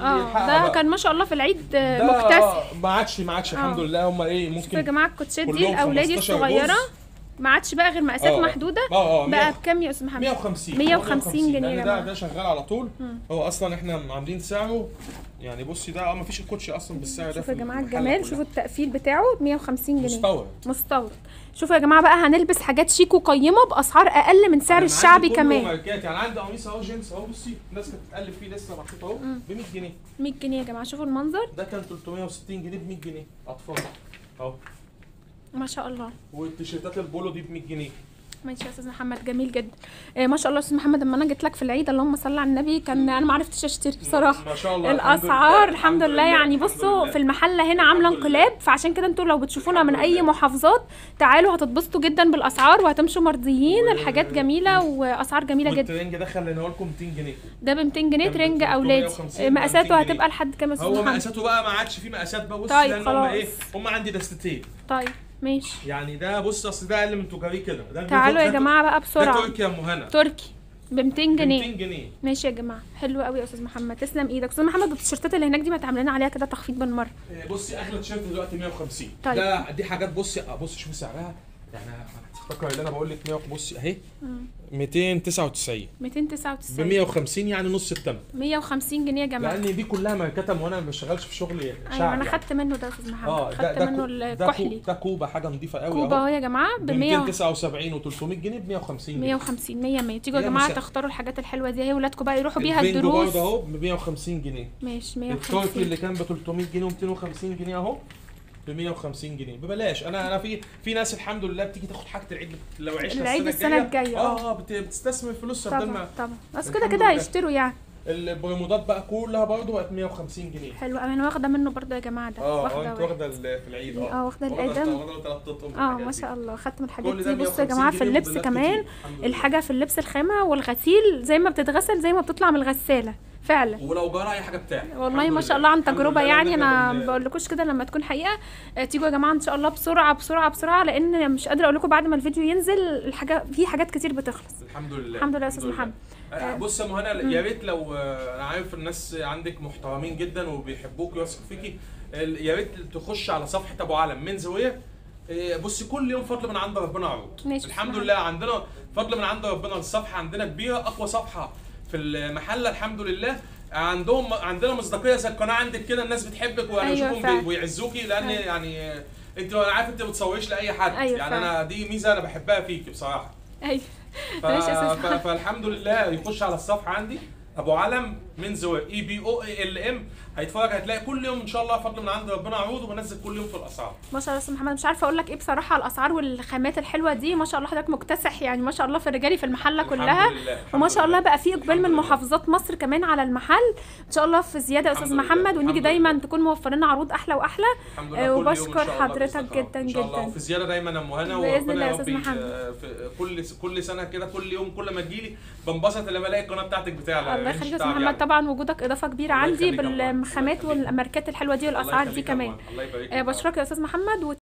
ده كان ما شاء الله في العيد مكتسح. ما عادش الحمد لله. هم ايه ممكن شوفوا يا جماعه الكوتشات دي لاولادي الصغيره ما عادش بقى غير مقاسات محدوده. بقى بكام يا استاذ محمد؟ 150 150 جنيه يا جماعه. ده شغال على طول. هو اصلا احنا عاملين سعره يعني. بصي ده ما فيش الكوتشي اصلا بالسعر ده. شوفوا يا جماعه الجمال، شوفوا التقفيل بتاعه 150 جنيه مستورد. شوفوا يا جماعه بقى هنلبس حاجات شيك وقيمه باسعار اقل من سعر الشعبي كمان. يعني عندي قميص اهو جينز اهو. بصي الناس كانت بتقلب فيه لسه محطوط اهو ب 100 جنيه. 100 جنيه يا جماعه. شوفوا المنظر ده كان 360 جنيه ب 100 جنيه اطفال اهو ما شاء الله. والتيشيرتات البولو دي ب 100 جنيه. ماشي يا استاذ محمد جميل جدا. ما شاء الله استاذ محمد لما انا جيت لك في العيد اللهم صل على النبي كان انا ما عرفتش اشتري بصراحه. ما شاء الله. الاسعار الحمد لله يعني. بصوا في المحله هنا عامله انقلاب، فعشان كده انتوا لو بتشوفونا من اي محافظات تعالوا هتتبسطوا جدا بالاسعار وهتمشوا مرضيين. الحاجات جميله واسعار جميله جدا. الترنج ده خليناه لكم 200 جنيه. ده ب 200 جنيه ترنج اولادي. مقاساته هتبقى لحد كام يا استاذ محمد؟ هو مقاساته بقى ما عادش فيه مقاسات بقى. بص طيب لان هم ايه هم عندي دستتين. طيب ماشي يعني ده بص اصل ده اقل من تجاري كده. تعالوا يا جماعه بقى بسرعه. ده تركي يا ام هنا. تركي ب 200 جنيه. 200 جنيه ماشي يا جماعه. حلو قوي يا استاذ محمد تسلم ايدك. استاذ محمد التيشيرتات اللي هناك دي ما تعمل لنا عليها كده تخفيض بالمره. بصي اغلى تيشيرت دلوقتي 150. طيب. ده دي حاجات بصي شوفي سعرها يعني هتفتكر اللي انا بقول لك 100. بصي اهي 299 ب 150 يعني نص الثمن. 150 جنيه يا جماعه. لان دي كلها ماركات وانا ما بشتغلش في شغل شعبي. ايوه انا خدت منه ده يا استاذ محمد. خدت منه الكحلي. ده كوبا حاجه نظيفه قوي كوبا اهو يا جماعه ب 279 و300 جنيه ب 150 جنيه. 150 100 تيجوا يا جماعه تختاروا الحاجات الحلوه دي اهي ولادكم بقى يروحوا بيها البنجو الدروس. برضه اهو ب 150 جنيه. ماشي 150. التركي اللي كان ب 300 جنيه و250 جنيه اهو ب 150 جنيه ببلاش. انا في ناس الحمد لله بتيجي تاخد حاجه العيد لو عشنا العيد السنه الجايه. بتستثمر فلوسها بدل ما طبعا بس كده هيشتروا يعني. البريمودات بقى كلها برضه بقت 150 جنيه. حلو انا واخده منه برضه يا جماعه ده. انت واخده في العيد. واخده الادم. ما شاء الله. خدت من الحاجات دي. بصوا يا جماعه في اللبس كمان الحاجه في اللبس الخامه والغسيل زي ما بتتغسل زي ما بتطلع من الغساله فعلا. ولو جرى اي حاجه بتاعي والله ما شاء الله عن تجربه يعني. انا ما بقولكوش كده لما تكون حقيقه. تيجوا يا جماعه ان شاء الله بسرعه بسرعه بسرعه لان مش قادره اقول لكم بعد ما الفيديو ينزل الحاجه في حاجات كتير بتخلص. الحمد لله الحمد لله يا استاذ محمد. بص يا ام هنا يا ريت لو انا عارف الناس عندك محترمين جدا وبيحبوك ويثقوا فيكي. يا ريت تخش على صفحه ابو علم منز وير. بصي كل يوم فضل من عند ربنا عروض. الحمد لله عندنا فضل من عند ربنا. الصفحه عندنا كبيره اقوى صفحه في المحله الحمد لله. عندنا مصداقيه زي القناه عندك كده. الناس بتحبك وانا بشوفهم ويعزوكي لان يعني انت انا عارف انت ما بتصوريش لاي حد. يعني انا دي ميزه انا بحبها فيكي بصراحه. ايوه فالحمد لله يخش على الصفحه عندي ابو علم منز وير EBOALM هيتفرج هتلاقي كل يوم ان شاء الله فضل من عند ربنا عروض وبنزل كل يوم في الاسعار. ما شاء الله استاذ محمد مش عارفه اقول لك ايه بصراحه على الاسعار والخامات الحلوه دي. ما شاء الله حضرتك مكتسح يعني ما شاء الله في الرجالي في المحله كلها. وما شاء الله بقى في اقبال من محافظات مصر كمان على المحل ان شاء الله في زياده يا استاذ محمد. ونيجي دايما تكون موفر لنا عروض احلى واحلى. وبشكر حضرتك جدا جدا. ان شاء الله وفي زياده دايما يا ام هنا. باذن الله يا استاذ محمد. كل سنه كده كل يوم كل ما تجيلي بنبسط لما الاقي القناه بتاعتك بتعلى. الله يخليك يا استاذ محمد. طبعا وجودك اضافه كبيره عندي بالخامات والماركات الحلوه دي والاسعار دي كمان. بشكرك يا استاذ محمد.